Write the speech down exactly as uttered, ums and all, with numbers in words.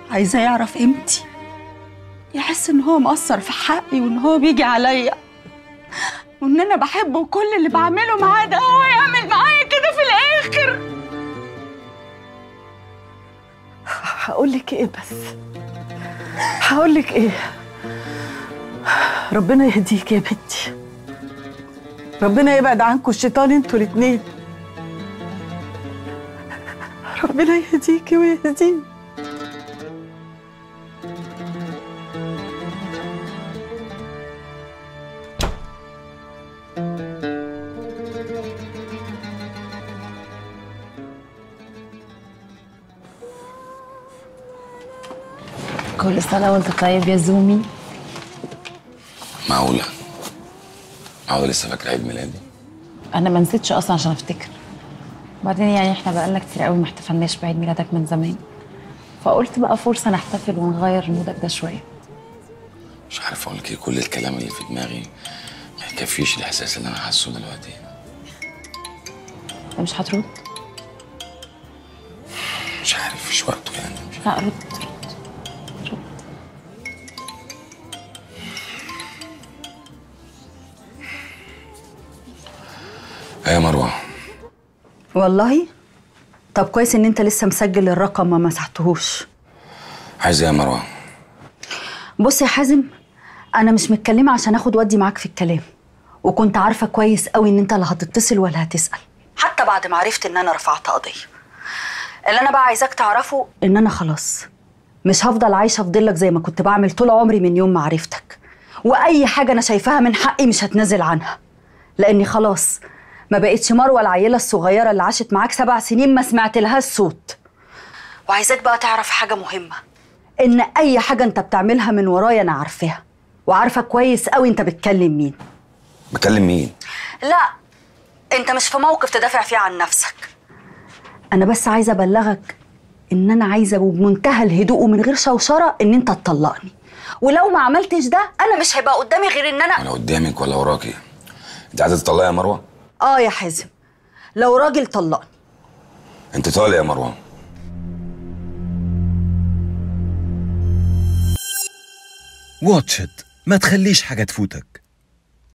عايزاه يعرف قيمتي، يحس ان هو مقصر في حقي وان هو بيجي عليا وان انا بحبه وكل اللي بعمله معاه ده هو يعمل معايا كده في الاخر. هقولك ايه بس؟ هقولك ايه؟ ربنا يهديك يا بنتي، ربنا يبعد عنكم الشيطان انتوا الاتنين، ربنا يهديكي ويهديني. كل سنة وانت طيب يا زومي. معقولة؟ معقولة لسه فاكرة عيد ميلادي؟ أنا ما نسيتش أصلا عشان أفتكر. وبعدين يعني إحنا بقالنا كتير قوي ما احتفلناش بعيد ميلادك من زمان، فقلت بقى فرصة نحتفل ونغير مودك ده شوية. مش عارف أقول لك إيه، كل الكلام اللي في دماغي ما يكفيش الإحساس اللي أنا حاسه دلوقتي. أنت مش هترد؟ مش عارف، مش وقته يعني. لا رد رد. ايه يا مروه؟ والله طب كويس ان انت لسه مسجل الرقم ما مسحتهوش. عايز ايه يا مروه؟ بص يا حازم، انا مش متكلمه عشان اخد ودي معاك في الكلام، وكنت عارفه كويس قوي ان انت لا هتتصل ولا هتسال حتى بعد ما عرفت ان انا رفعت قضيه. اللي انا بقى عايزاك تعرفه ان انا خلاص مش هفضل عايشه في ضلك زي ما كنت بعمل طول عمري من يوم ما عرفتك، واي حاجه انا شايفاها من حقي مش هتنازل عنها، لاني خلاص ما بقتش مروه العيله الصغيره اللي عاشت معاك سبع سنين ما سمعت لهاش صوت. وعايزاك بقى تعرف حاجه مهمه، ان اي حاجه انت بتعملها من ورايا انا عارفاها، وعارفه كويس قوي انت بتكلم مين. بكلم مين؟ لا انت مش في موقف تدافع فيه عن نفسك. انا بس عايزه ابلغك ان انا عايزه بمنتهى الهدوء ومن غير شوشره ان انت تطلقني، ولو ما عملتش ده انا مش هيبقى قدامي غير ان انا ولا قدامك ولا وراكي. انت عايزه تطلقي يا مروه؟ اه يا حازم، لو راجل طلقني. انت طالق يا مروه. واتش إت، ما تخليش حاجة تفوتك.